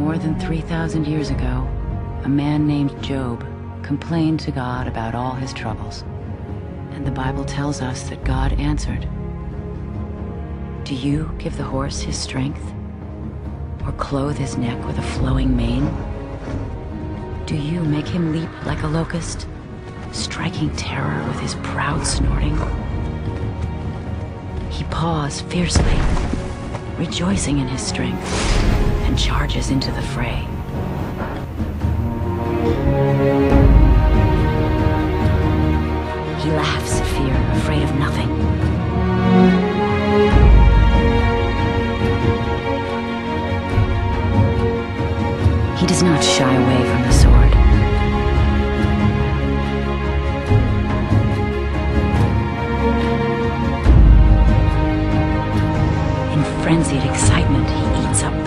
More than 3,000 years ago, a man named Job complained to God about all his troubles. And the Bible tells us that God answered. Do you give the horse his strength? Or clothe his neck with a flowing mane? Do you make him leap like a locust, striking terror with his proud snorting? He paws fiercely, rejoicing in his strength, and charges into the fray. He laughs at fear, afraid of nothing. He does not shy away from the sword. In frenzied excitement, he eats up